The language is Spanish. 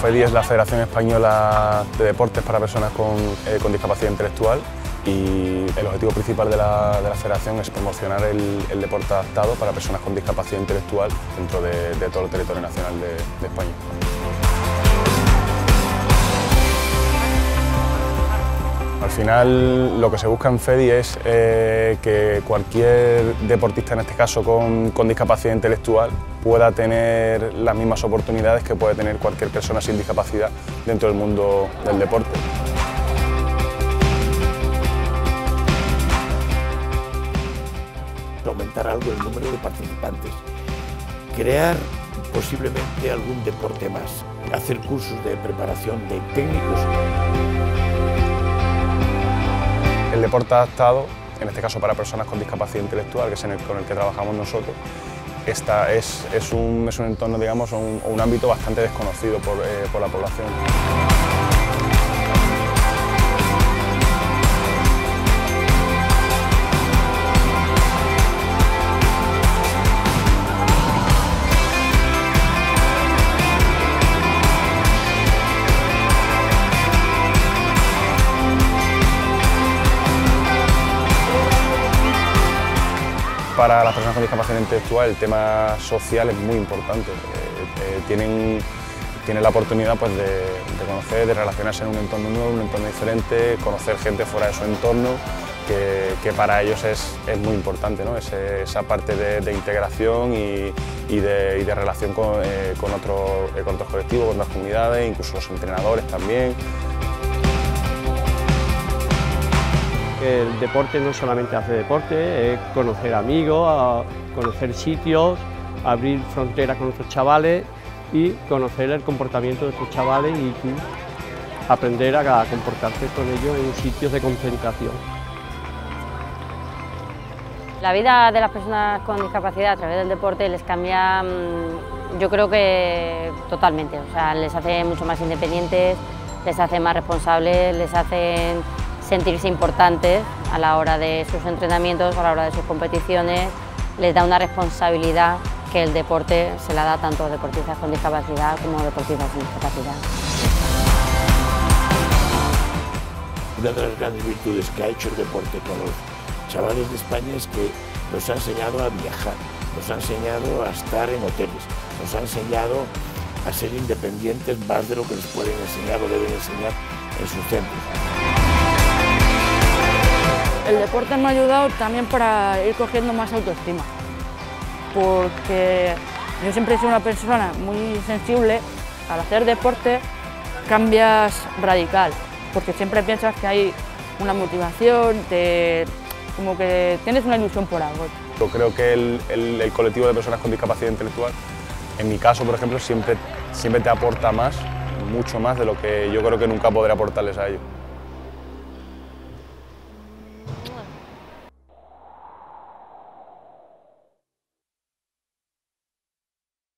FEDI es la Federación Española de Deportes para Personas con Discapacidad Intelectual y el objetivo principal de la federación es promocionar el deporte adaptado para personas con discapacidad intelectual dentro de todo el territorio nacional de España. Al final lo que se busca en FEDI es que cualquier deportista, en este caso con discapacidad intelectual, pueda tener las mismas oportunidades que puede tener cualquier persona sin discapacidad dentro del mundo del deporte. Aumentar algo el número de participantes, crear posiblemente algún deporte más, hacer cursos de preparación de técnicos. El deporte adaptado, en este caso para personas con discapacidad intelectual, que es con el que trabajamos nosotros, es un entorno, digamos, un ámbito bastante desconocido por la población. Para las personas con discapacidad intelectual el tema social es muy importante. Tienen la oportunidad pues, de conocer, de relacionarse en un entorno nuevo, un entorno diferente, conocer gente fuera de su entorno, que para ellos es muy importante, ¿no? Esa parte de integración y de relación con otros colectivos, con otras comunidades, incluso los entrenadores también. El deporte no solamente hace deporte, es conocer amigos, conocer sitios, abrir fronteras con nuestros chavales y conocer el comportamiento de estos chavales y aprender a comportarse con ellos en sitios de concentración. La vida de las personas con discapacidad a través del deporte les cambia, yo creo que totalmente, o sea, les hace mucho más independientes, les hace más responsables, les hacen sentirse importantes a la hora de sus entrenamientos, a la hora de sus competiciones, les da una responsabilidad que el deporte se la da tanto a deportistas con discapacidad como a deportistas sin discapacidad. Una de las grandes virtudes que ha hecho el deporte con los chavales de España es que nos ha enseñado a viajar, nos ha enseñado a estar en hoteles, nos ha enseñado a ser independientes más de lo que les pueden enseñar o deben enseñar en sus centros. El deporte me ha ayudado también para ir cogiendo más autoestima, porque yo siempre he sido una persona muy sensible. Al hacer deporte cambias radical, porque siempre piensas que hay una motivación, como que tienes una ilusión por algo. Yo creo que el colectivo de personas con discapacidad intelectual, en mi caso, por ejemplo, siempre te aporta más, mucho más de lo que yo creo que nunca podré aportarles a ellos.